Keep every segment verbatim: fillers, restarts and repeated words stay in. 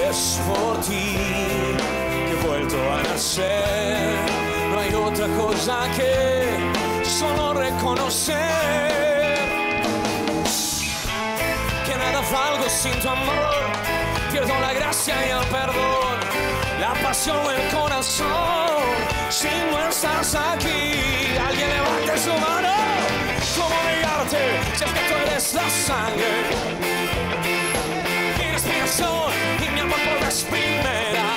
es por ti que he vuelto a nacer. No hay otra cosa que solo reconocer que nada valgo sin tu amor. Pierdo la gracia y el perdón, la pasión, el corazón. Si no estás aquí, alguien levante su mano. ¿Cómo negarte si es que tú eres la sangre, mi respiración y mi amor por vez primera?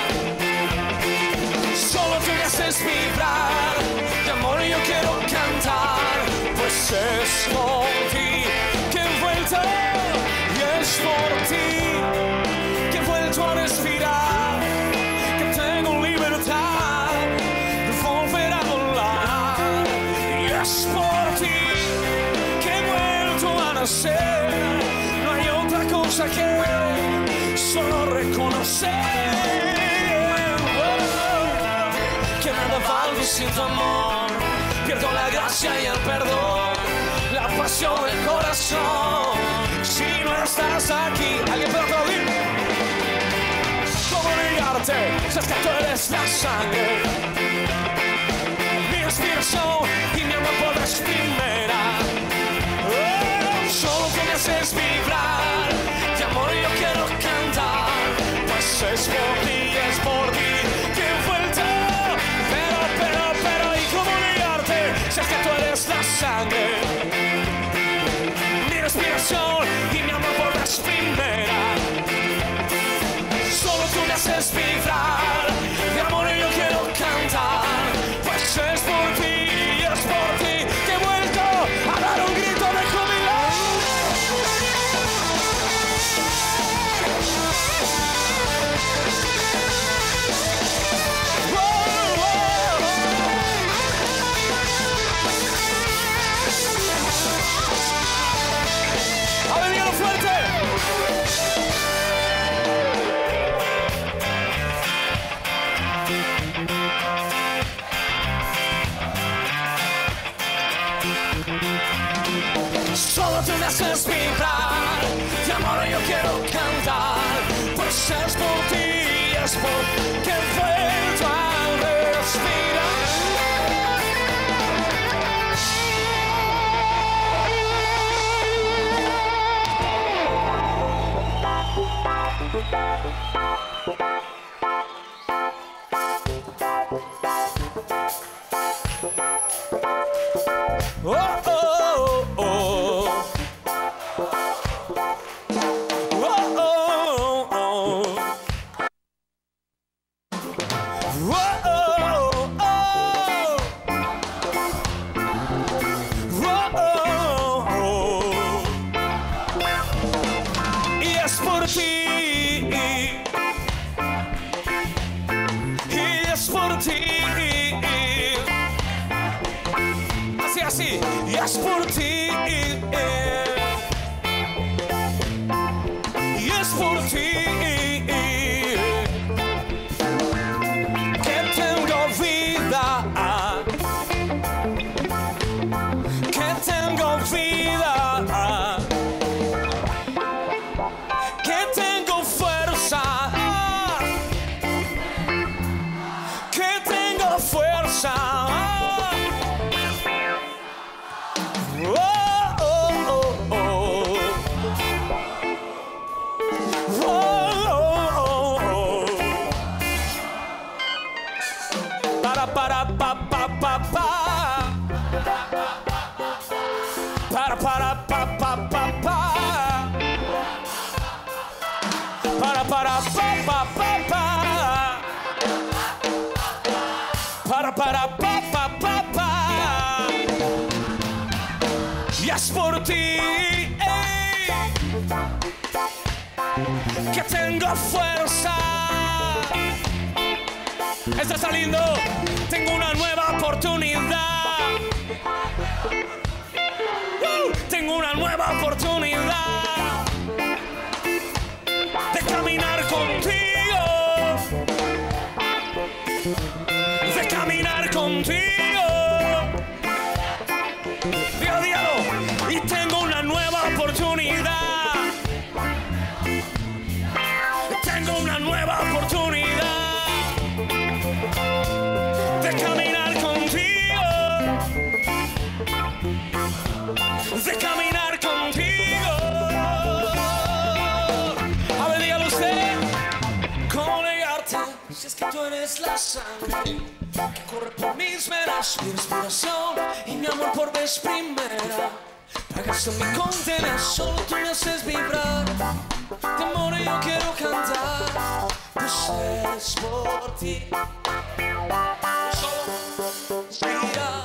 Solo tú me haces vibrar, de amor yo quiero cantar, pues es por ti que he vuelto, y es por ti que he vuelto a respirar, que tengo libertad de volver a volar, y es por ti que he vuelto a nacer. No hay otra cosa que solo reconocer que nada valgo sin tu amor. Pierdo la gracia y el perdón, la pasión, el corazón. Si no estás aquí, ¿alguien puede aplaudir? ¿Cómo negarte si es que tú eres la sangre, mi respiración y mi amor por vez primera? Oh, solo tú me haces vibrar, de amor yo quiero cantar, pues es por ti, es por ti que he vuelto. Pero, pero, pero, ¿y cómo negarte si es que tú eres la sangre, mi respiración y mi amor por vez primera? Solo tú me haces vibrar, de amor yo quiero cantar, pues es por ti, es por ti que he vuelto a dar un grito de júbilo. ¡A ver, dígalo fuerte! Solo tú me haces vibrar, de amor yo quiero cantar, pues es por ti, es por que he vuelto a respirar. Oh, oh, oh, oh. Oh, oh, oh. Oh, oh, oh. Oh, oh, oh. Y es por ti, y es por ti. Así, y es por ti, y es por ti que tengo vida, que tengo vida, que tengo fuerza, que tengo fuerza. Para para pa pa pa pa para para pa pa pa pa para para pa pa pa pa para para pa pa pa pa. Y es por ti, ey, que tengo fuerza. Esto está lindo. Tengo una nueva oportunidad. Uh, tengo una nueva oportunidad de caminar contigo, de caminar contigo. Dígalo, dígalo. Y tengo una nueva oportunidad. Tengo una nueva eres la sangre que corre por mis venas, mi inspiración y mi amor por vez primera. Pagaste mi condena, solo tú me haces vibrar. De amor yo quiero cantar, pues es por ti. Solo respirar.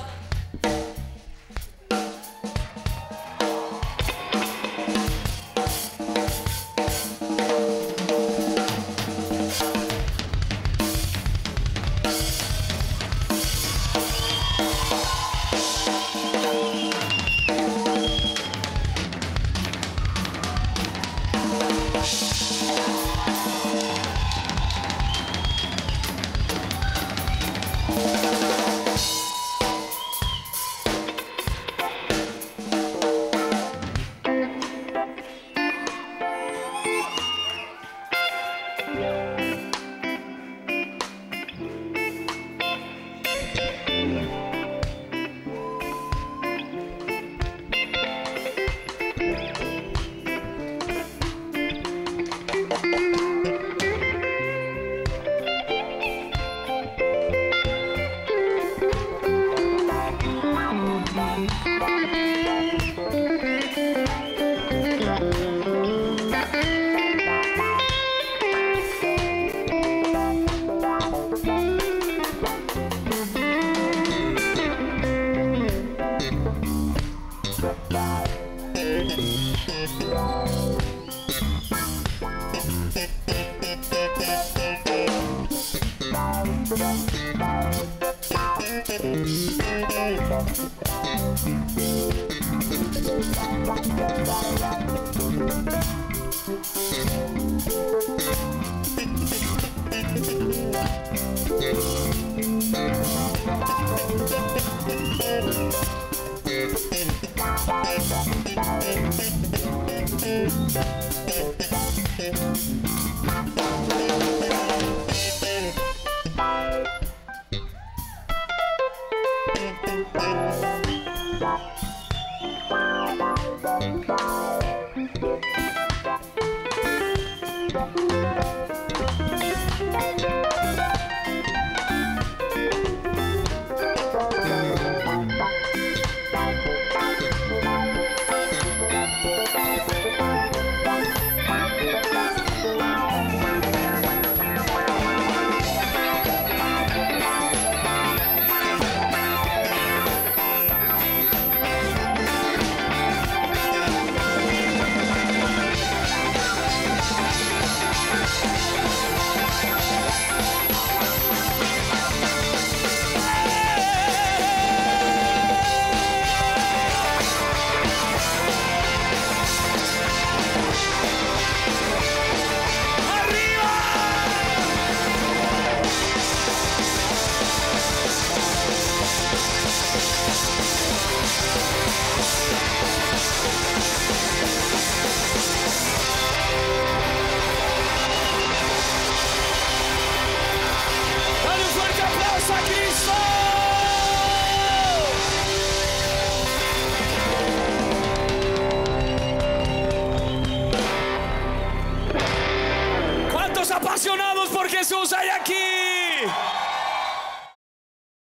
Apasionados por Jesús hay aquí.